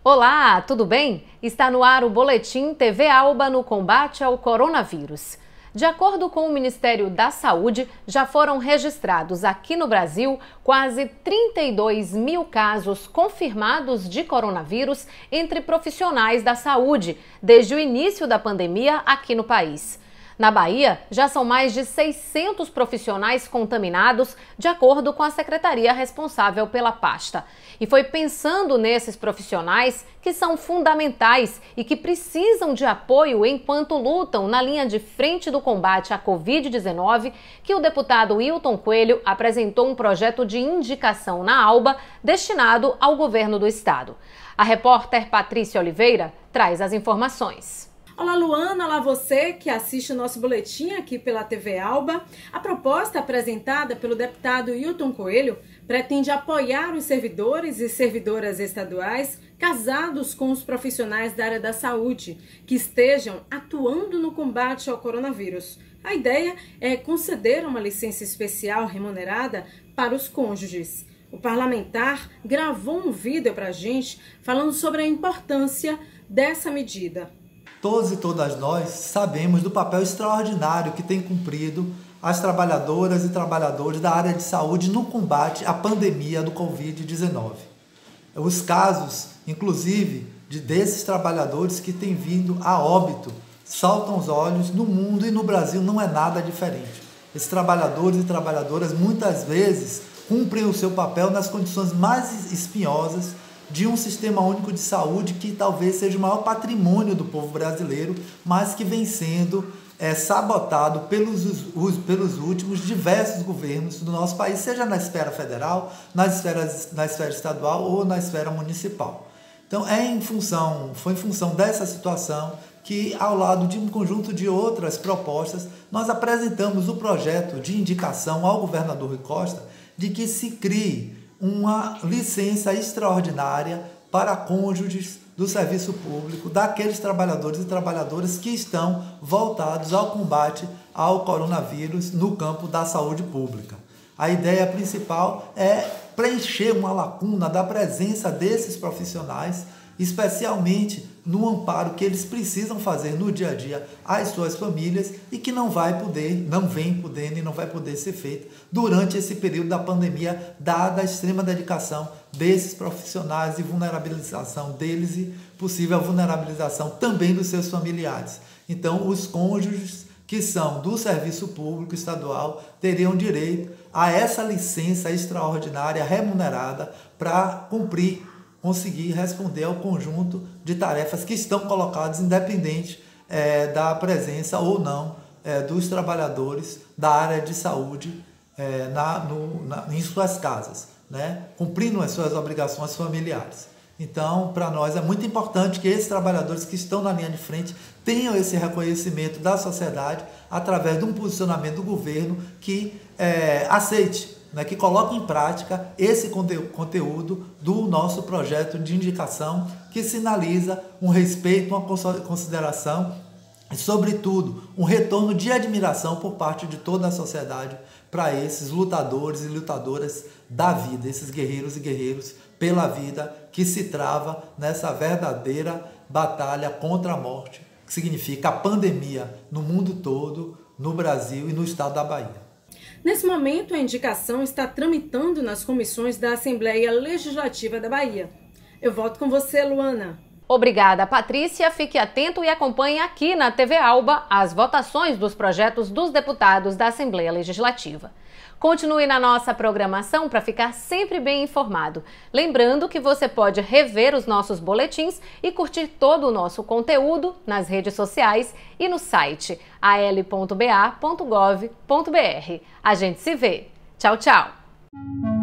Olá, tudo bem? Está no ar o Boletim TV Alba no combate ao coronavírus. De acordo com o Ministério da Saúde, já foram registrados aqui no Brasil quase 32 mil casos confirmados de coronavírus entre profissionais da saúde, desde o início da pandemia aqui no país. Na Bahia, já são mais de 600 profissionais contaminados, de acordo com a secretaria responsável pela pasta. E foi pensando nesses profissionais, que são fundamentais e que precisam de apoio enquanto lutam na linha de frente do combate à Covid-19, que o deputado Wilton Coelho apresentou um projeto de indicação na ALBA destinado ao governo do estado. A repórter Patrícia Oliveira traz as informações. Olá, Luana, olá você que assiste o nosso boletim aqui pela TV Alba. A proposta apresentada pelo deputado Wilton Coelho pretende apoiar os servidores e servidoras estaduais casados com os profissionais da área da saúde que estejam atuando no combate ao coronavírus. A ideia é conceder uma licença especial remunerada para os cônjuges. O parlamentar gravou um vídeo para a gente falando sobre a importância dessa medida. Todos e todas nós sabemos do papel extraordinário que tem cumprido as trabalhadoras e trabalhadores da área de saúde no combate à pandemia do Covid-19. Os casos, inclusive, desses trabalhadores que têm vindo a óbito, saltam os olhos no mundo e no Brasil não é nada diferente. Esses trabalhadores e trabalhadoras muitas vezes cumprem o seu papel nas condições mais espinhosas de um sistema único de saúde que talvez seja o maior patrimônio do povo brasileiro, mas que vem sendo sabotado pelos últimos diversos governos do nosso país, seja na esfera federal, na esfera estadual ou na esfera municipal. Então, foi em função dessa situação que, ao lado de um conjunto de outras propostas, nós apresentamos o projeto de indicação ao governador Rui Costa de que se crie uma licença extraordinária para cônjuges do serviço público, daqueles trabalhadores e trabalhadoras que estão voltados ao combate ao coronavírus no campo da saúde pública. A ideia principal é preencher uma lacuna da presença desses profissionais, especialmente no amparo que eles precisam fazer no dia a dia às suas famílias e que não vem podendo e não vai poder ser feito durante esse período da pandemia, dada a extrema dedicação desses profissionais e vulnerabilização deles e possível vulnerabilização também dos seus familiares. Então, os cônjuges que são do serviço público estadual teriam direito a essa licença extraordinária remunerada para conseguir responder ao conjunto de tarefas que estão colocadas, independente da presença ou não dos trabalhadores da área de saúde em suas casas, né? Cumprindo as suas obrigações familiares. Então, para nós é muito importante que esses trabalhadores que estão na linha de frente tenham esse reconhecimento da sociedade através de um posicionamento do governo que aceite, que coloque em prática esse conteúdo do nosso projeto de indicação, que sinaliza um respeito, uma consideração e, sobretudo, um retorno de admiração por parte de toda a sociedade para esses lutadores e lutadoras da vida, esses guerreiros e guerreiros pela vida que se trava nessa verdadeira batalha contra a morte, que significa a pandemia no mundo todo, no Brasil e no estado da Bahia. Nesse momento, a indicação está tramitando nas comissões da Assembleia Legislativa da Bahia. Eu volto com você, Luana. Obrigada, Patrícia. Fique atento e acompanhe aqui na TV Alba as votações dos projetos dos deputados da Assembleia Legislativa. Continue na nossa programação para ficar sempre bem informado. Lembrando que você pode rever os nossos boletins e curtir todo o nosso conteúdo nas redes sociais e no site al.ba.gov.br. A gente se vê. Tchau, tchau!